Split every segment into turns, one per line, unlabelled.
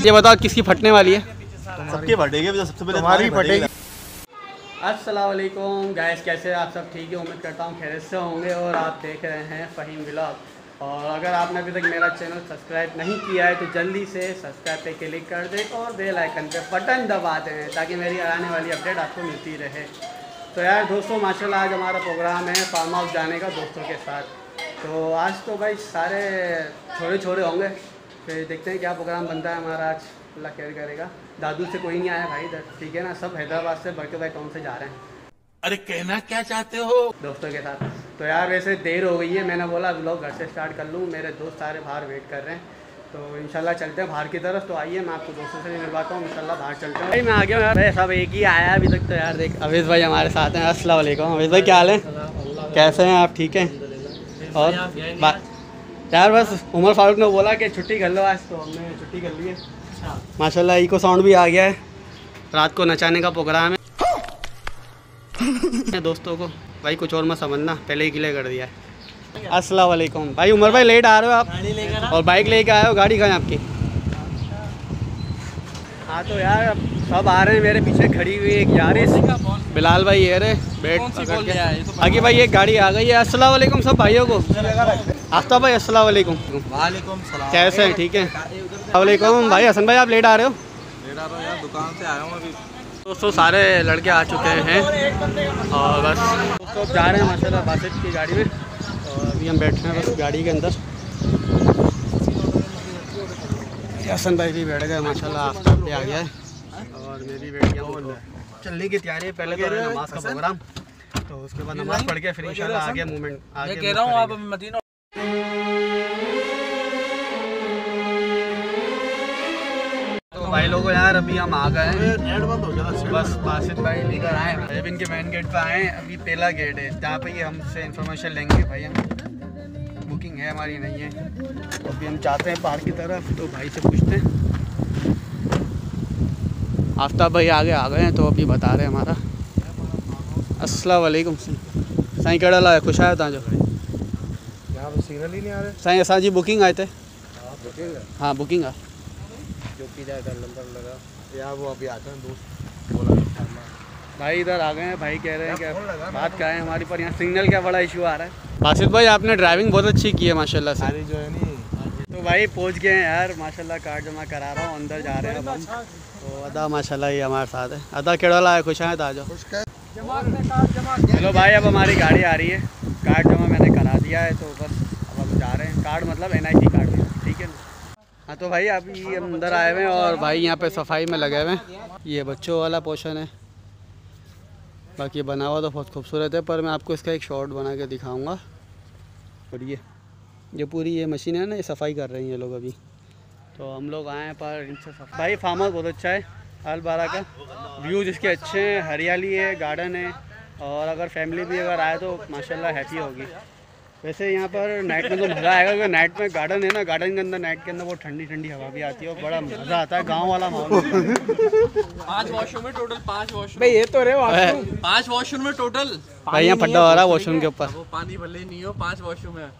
ये बताओ किसकी फटने वाली है?
सबके फटेगी, सबसे पहले तुम्हारी फटेगी।
अस्सलाम वालेकुम गाइस, कैसे आप सब? ठीक है, उम्मीद करता हूँ खैरियत से होंगे। और आप देख रहे हैं फ़हीम व्लॉग। और अगर आपने अभी तक मेरा चैनल सब्सक्राइब नहीं किया है तो जल्दी से सब्सक्राइब पे क्लिक कर दें और बेल आइकन पे बटन दबा दें ताकि मेरी आने वाली अपडेट आपको मिलती रहे। तो यार दोस्तों, माशाल्लाह आज हमारा प्रोग्राम है फार्म हाउस जाने का दोस्तों के साथ। तो आज तो भाई सारे छोरे छोरे होंगे, फिर देखते हैं क्या प्रोग्राम बनता है हमारा आज। अल्लाह केयर करेगा। दादू से कोई नहीं आया भाई इधर, ठीक है ना? सब हैदराबाद से बड़के भाई टाउन से जा रहे हैं।
अरे कहना क्या चाहते हो?
दोस्तों के साथ। तो यार वैसे देर हो गई है, मैंने बोला व्लॉग घर से स्टार्ट कर लूँ, मेरे दोस्त सारे बाहर वेट कर रहे हैं। तो इंशाल्लाह चलते हैं बाहर की तरफ। तो आइए मैं आपको दोस्तों से भी मिलवाता हूँ, इंशाल्लाह बाहर चलते हैं। भाई मैं आ गया हूँ यार, सब एक ही आया अभी तक। तो यार देख अवेश भाई हमारे साथ हैं। अस्सलाम वालेकुम अवेश भाई, क्या हाल है? कैसे हैं आप? ठीक हैं? और यार बस उमर फारूक ने बोला कि छुट्टी कर लो आज, तो हमने छुट्टी कर ली है। माशाल्लाह इको साउंड भी आ गया है, रात को नचाने का प्रोग्राम है दोस्तों को। भाई कुछ और मत समझना, पहले ही क्लियर कर दिया है। अस्सलाम वालेकुम भाई। उमर भाई लेट आ रहे हो आप और बाइक लेके आए हो, गाड़ी कहाँ है आपकी? हाँ तो यार अब सब आ रहे हैं, मेरे पीछे खड़ी हुई एक यारिस बिलाल भाई ये रहे बैठ आगे भाई। एक गाड़ी आ गई है। अस्सलाम वालेकुम सब भाइयों को। आफ्ताब भाई अस्सलाम वालेकुम।
वालेकुम सलाम।
कैसे हैं? ठीक है वालेकुम भाई। हसन भाई आप लेट आ रहे हो?
लेट आ रहा हूँ यार, दुकान से आया हूँ अभी।
दोस्तों सारे लड़के आ चुके हैं और बस दोस्तों जा रहे हैं माशाल्लाह बासित की गाड़ी में। और अभी हम बैठे हैं बस गाड़ी के अंदर। हसन भाई भी बैठ गए माशाल्लाह, आफ्ताब भी आ गया है और मैं भी बैठ गया हूँ। चलने की तैयारी है, पहले तो नमाज का प्रोग्राम, तो उसके बाद नमाज पढ़ के फिर इंशाल्लाह आगे मूवमेंट आगे कह रहा हूँ। आप मदीना भाई लोगों यार अभी हम आ गए हैं, नेट बंद हो गया था। बस बासित भाई लेकर आए, अभी इनके मेन गेट पे आए। अभी पहला गेट है जहाँ पे ये हमसे इन्फॉर्मेशन लेंगे। भाई हम बुकिंग है हमारी नहीं है, तो अभी हम जाते हैं पार्क की तरफ। तो भाई से पूछते हैं। आफ्ताब भाई आगे आ गए हैं तो अभी बता रहे हैं हमारा। अस्सलाम वालेकुम साईं, कड़ा ला खुश आया था जो
यहाँ पे सिग्नल ही नहीं आ रहे।
साईं असा जी बुकिंग आए थे। हाँ बुकिंग आ
जो की जाए नंबर लगा यार, वो अभी आते हैं दोस्त बोला
भाई इधर आ गए हैं। भाई कह रहे हैं कि बात क्या है हमारी, पर यहाँ सिग्नल का बड़ा इशू आ रहा है। बासित भाई आपने ड्राइविंग बहुत अच्छी की है माशाल्लाह से।
जो है नहीं
तो भाई पहुँच गए हैं यार माशाल्लाह, कार्ड जमा करा रहा हूँ, अंदर जा रहे हैं हम। तो अदा माशाल्लाह ये हमारे साथ है। अदा केड़ा है, खुश आए था जो। चलो भाई अब हमारी गाड़ी आ रही है, कार्ड जमा मैंने करा दिया है, तो बस अब हम जा रहे हैं। कार्ड मतलब NIC कार्ड, ठीक है ना? हाँ तो भाई अभी हम अंदर आए हुए हैं और भाई यहाँ पे सफाई में लगे हुए हैं। ये बच्चों वाला पोर्शन है, बाकी बना हुआ तो बहुत खूबसूरत है, पर मैं आपको इसका एक शॉट बना के दिखाऊंगा। और ये पूरी ये मशीन है ना, ये सफाई कर रही हैं ये लोग अभी। तो हम लोग आए हैं पर इनसे सफाई। भाई फार्म हाउस बहुत अच्छा है, अल-बारा का व्यूज़ इसके अच्छे हैं, हरियाली है, गार्डन है। और अगर फैमिली भी अगर आए तो माशाल्लाह हैप्पी होगी। वैसे यहाँ पर नाइट में तो मज़ा आएगा, क्योंकि नाइट में गार्डन है ना, गार्डन के अंदर नाइट के अंदर वो ठंडी ठंडी हवा भी आती है और बड़ा मज़ा आता है, गांव वाला माहौल।
5 वॉशरूम में टोटल, 5 वॉशरूम
भाई ये तो रहे वॉशरूम,
5 वॉशरूम में टोटल।
भाई यहाँ फड्डा हो रहा है वॉशरूम के ऊपर।
वो पानी भले नहीं हो, 5 वॉशरूम है।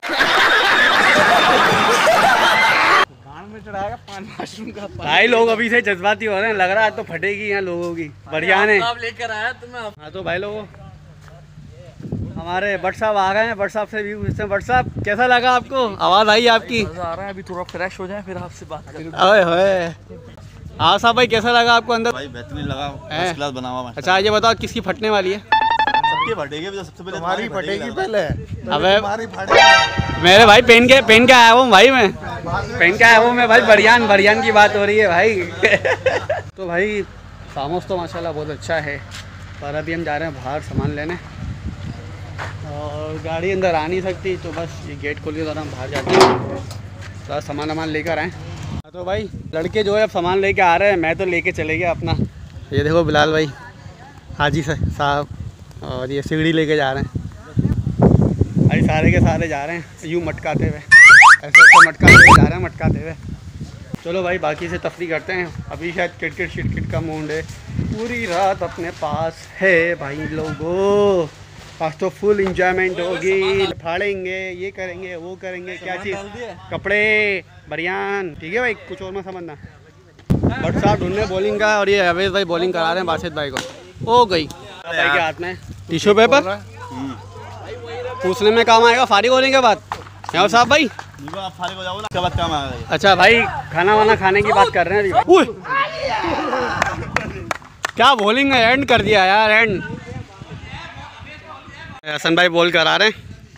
में चढ़ाएगा 5 वॉशरूम का। भाई लोग अभी से जज्बाती हो रहे हैं, लग रहा है तो फटेगी यहाँ लोगों की। बढ़िया ने
आप लेकर आया तुम्हें।
हाँ तो भाई लोगों हमारे भट्ट साहब आ गए हैं, भट्ट साहब से भी पूछते हैं। भट्ट साहब कैसा लगा आपको? आवाज़ आई आपकी?
मजा आ रहा है, अभी थोड़ा फ्रेश हो जाए फिर आपसे बात करें।
ओए होए। हाँ साहब भाई कैसा लगा आपको अंदर?
भाई बेहतरीन लगा, फर्स्ट क्लास बना हुआ।
अच्छा ये बताओ किसकी फटने वाली है?
सबके फटेगी, सबसे पहले तुम्हारी फटेगी पहले।
अबे मेरे भाई पेन के आया हूँ भाई, मैं पेन के आया हूँ मैं भाई। बढ़ियान की बात हो रही है भाई। तो भाई फार्म हाउस तो माशाल्लाह बहुत अच्छा है, पर अभी हम जा रहे हैं बाहर सामान लेने और गाड़ी अंदर आ नहीं सकती, तो बस ये गेट खोल के हम बाहर जाते हैं, थोड़ा सामान लेकर आएँ। तो भाई लड़के जो है अब सामान लेके आ रहे हैं, मैं तो लेके चले गया अपना। ये देखो बिलाल भाई, हाजी साहब, और ये सिगड़ी लेके जा रहे हैं भाई। सारे के सारे जा रहे हैं यूँ मटकाते हुए, ऐसे मटकाते हुए जा रहे हैं, मटकाते हुए। चलो भाई बाकी से तफरी करते हैं। अभी शायद किटकिट शिटकिट का मूड है, पूरी रात अपने पास है भाई लोगों। आज तो फुल इंजॉयमेंट होगी, फाड़ेंगे, ये करेंगे, वो करेंगे, क्या चीज़, कपड़े, बरियान, ठीक है भाई, कुछ और मत समझना। बट साहब ढूंढने बॉलिंग का, और ये अवेश भाई बॉलिंग करा रहे हैं बासित भाई को। ओ गई भाई के हाथ में टिश्यू पेपर, पूछने में काम आएगा फारिग होने के बाद। क्यों साहब भाई
आप फारिग हो जाओगे ना, उसके बाद काम आएगा।
अच्छा भाई खाना वाना खाने की बात कर रहे हैं अभी। क्या बॉलिंग है, एंड कर दिया यार, एंड। हसन भाई बॉल करा रहे हैं।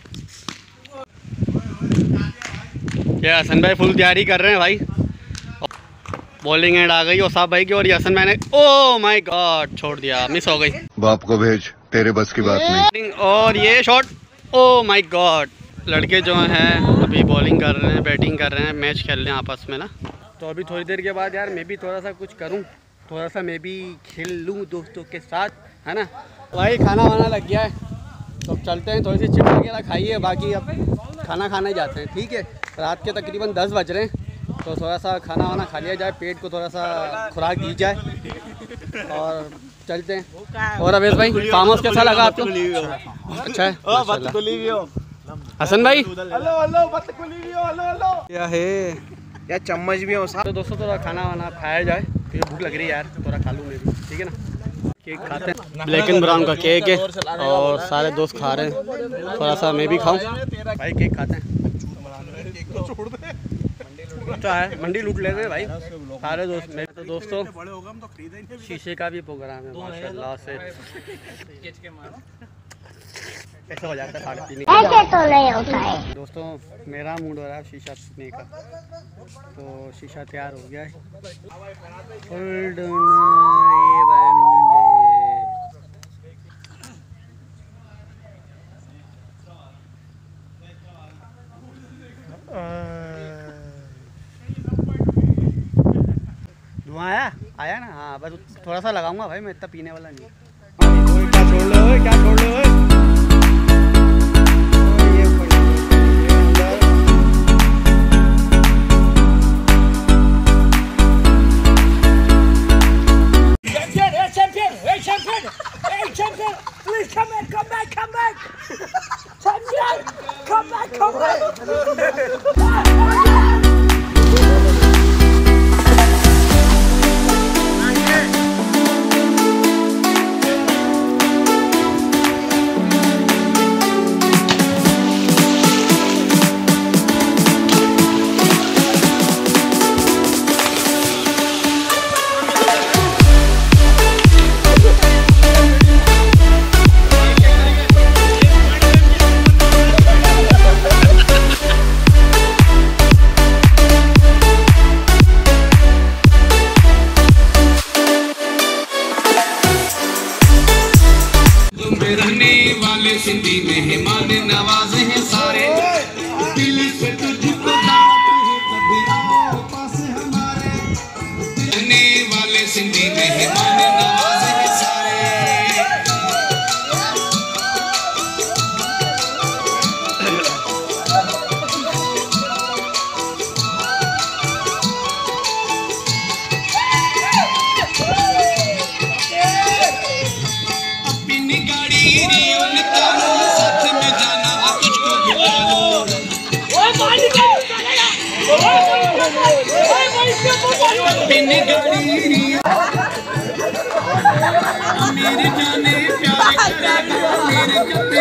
क्या हसन भाई फुल तैयारी कर रहे हैं भाई। बॉलिंग एंड आ गई और साहब भाई की, और हसन मैंने ओ माय गॉड छोड़ दिया, मिस हो गई।
बाप को भेज, तेरे बस की बात नहीं।
और ये शॉट, ओ माय गॉड। लड़के जो हैं अभी बॉलिंग कर रहे हैं, बैटिंग कर रहे हैं, मैच खेल रहे हैं आपस में ना। तो अभी थोड़ी देर के बाद यार मैं भी थोड़ा सा कुछ करूं, थोड़ा सा मैं भी खेल लूं दोस्तों के साथ, है ना। भाई खाना वाना लग गया है, तो चलते हैं, थोड़ी सी चिप्स वगैरह खाइए, बाकी अब खाना खाने जाते हैं, ठीक है। रात के तकरीबन 10 बज रहे हैं, तो थोड़ा सा खाना वाना खा लिया जाए, पेट को थोड़ा सा खुराक दी जाए और चलते हैं। और अवेश भाई फार्म हाउस कैसा लगा आपको? अच्छा है हसन भाई। क्या है
यार चम्मच भी हो।
तो दोस्तों थोड़ा खाना वाना खाया जाए, फिर भूख लग रही है यार, थोड़ा खा लूँ मैं भी, ठीक है ना। केक खाते हैं, ब्लैक एंड ब्राउन का केक है और सारे दोस्त खा रहे हैं, थोड़ा सा मैं भी खाऊं भाई। केक खाते हैं, अच्छा है, मंडी लूट लेते हैं भाई सारे दोस्त। मेरे तो दोस्तों शीशे का भी प्रोग्राम है माशाल्लाह से। ऐसा हो जाता है खाने पीने ऐसे तो नहीं होता है दोस्तों। मेरा मूड हो रहा है शीशा पीने का, तो शीशा तैयार हो गया है। धुआं आया ना? हाँ बस थोड़ा सा लगाऊंगा भाई, मैं इतना पीने वाला नहीं। क्या छोड़ लो, क्या छोड़ लो।
सिंधी मेहमान नवाजे हैं सारे, दिल से तुझको दावत है, कभी आओ पास हमारे। रहने वाले सिंधी मेहमान नवाजे हैं सारे। अपनी गाड़ी मेरे जाने प्यार करेगा, मेरे कपड़े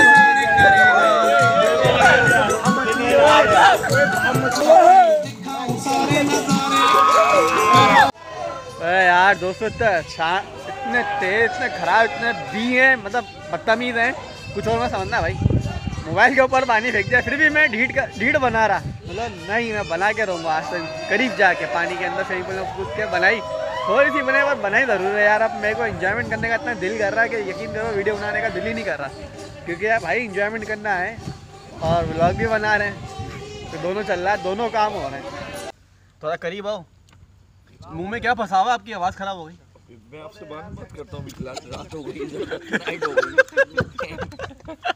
यार दोस्तों इतने तेज, इतने खराब, इतने बी हैं, मतलब बदतमीज़ हैं, कुछ और मैं समझना भाई। मोबाइल के ऊपर पानी फेंक दिया, फिर भी मैं ढीठ बना रहा, मतलब नहीं मैं बना के रहूँगा आज तक। करीब जाके पानी के अंदर से कूद के बनाई, थोड़ी सी बनाई, बस बनाई ज़रूर है यार। अब मेरे को एंजॉयमेंट करने का इतना दिल कर रहा है कि यकीन करो वीडियो बनाने का दिल ही नहीं कर रहा, क्योंकि यार भाई एंजॉयमेंट करना है और व्लॉग भी बना रहे हैं, तो दोनों चल रहा है, दोनों काम हो रहे हैं। थोड़ा करीब आओ, मुंह में क्या फंसा हुआ, आपकी आवाज़ ख़राब हो गई।
मैं आपसे बात करता हूँ, रात हो गई, नाइट हो गई।